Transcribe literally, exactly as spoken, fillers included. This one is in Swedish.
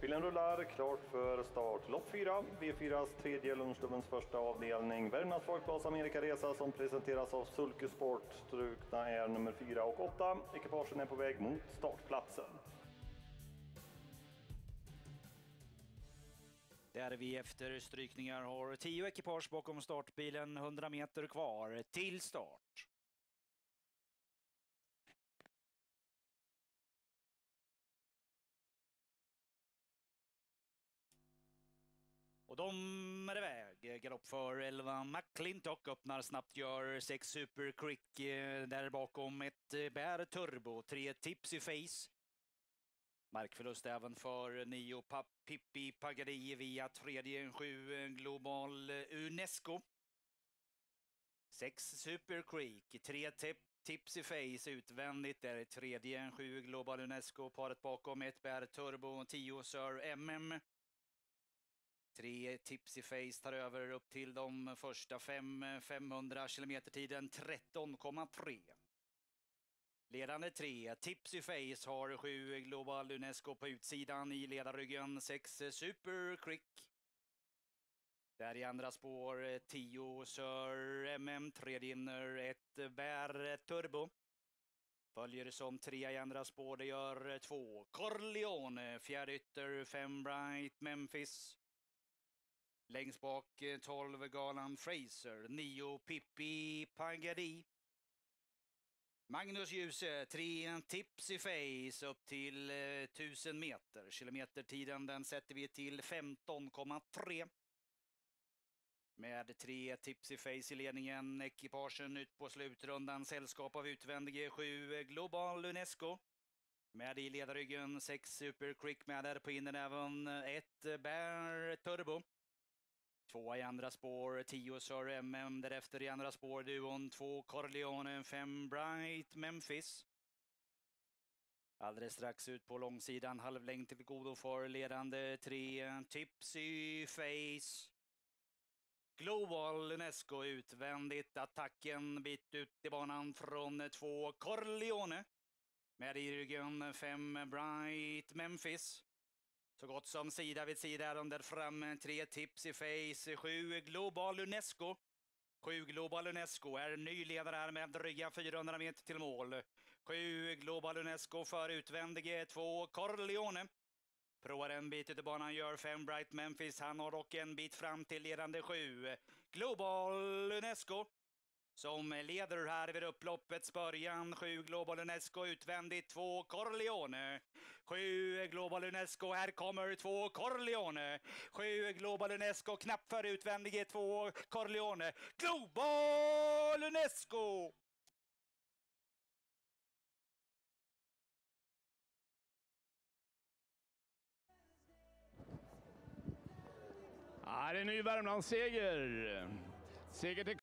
Startbilen rullar, klart för start. Lopp fyra, V fyras tredje lunchstubbens första avdelning. Värmlands Folkblads Amerikaresa som presenteras av Sulke Sport. Strukna är nummer fyra och åtta. Ekipagen är på väg mot startplatsen. Där vi efter strykningar har tio ekipage bakom startbilen, hundra meter kvar till start. Och de är iväg. Galopp för elva McClintock öppnar snabbt, gör sex Super Quick där bakom, ett Bär Turbo, tre Tipsy Face. Markförlust även för nio Papp Pippi Pagadi via tredje sju Global Unesco. sex Super Creek, tre Tipsy Face utvändigt, där tredje sju Global Unesco, paret bakom ett Bär Turbo, tio Sir M M. tre Tipsy Face tar över upp till de första fem, femhundra kilometer tiden tretton komma tre. Ledande tre, Tipsy Face har sju Global Unesco på utsidan, i ledarryggen sex Super Quick. Där i andra spår tio Sir M M, tredje inner ett Bär Turbo. Följer som tre i andra spår, det gör två Corleone, fjärde ytter fem Bright Memphis. Längst bak tolv Galan Fraser, nio Pippi Pagadi. Magnus Djuse, tre Tipsy Face upp till eh, tusen meter. Kilometertiden den sätter vi till femton komma tre. Med tre Tipsy Face i ledningen, ekipagen ut på slutrundan, sällskap av utvändige sju Global Unesco. Med i ledarryggen sex Super Quick, med där på inneräven ett Bär Turbo. Två i andra spår, tio Sir M M, därefter i andra spår duon två Corleone, fem Bright Memphis. Alldeles strax ut på långsidan, halvlängd till godo för ledande tre Tipsy Face. Global Unesco utvändigt, attacken bit ut i banan från två Corleone. Med i ryggen fem Bright Memphis. Så gott som sida vid sida under fram tre Tipsy Face, sju Global Unesco. sju Global Unesco är ny ledare här med dryga fyrahundra meter till mål. sju Global Unesco för utvändige två Corleone. Provar en bit ut i banan, gör fem Bright Memphis. Han har dock en bit fram till ledande sju Global Unesco, som leder här vid upploppets början. sju Global Unesco utvändigt, två Corleone. sju Global Unesco, här kommer två Corleone. sju Global Unesco, knappt för utvändige två Corleone. Global Unesco! Ja, det är en ny Värmlandsseger. Seger till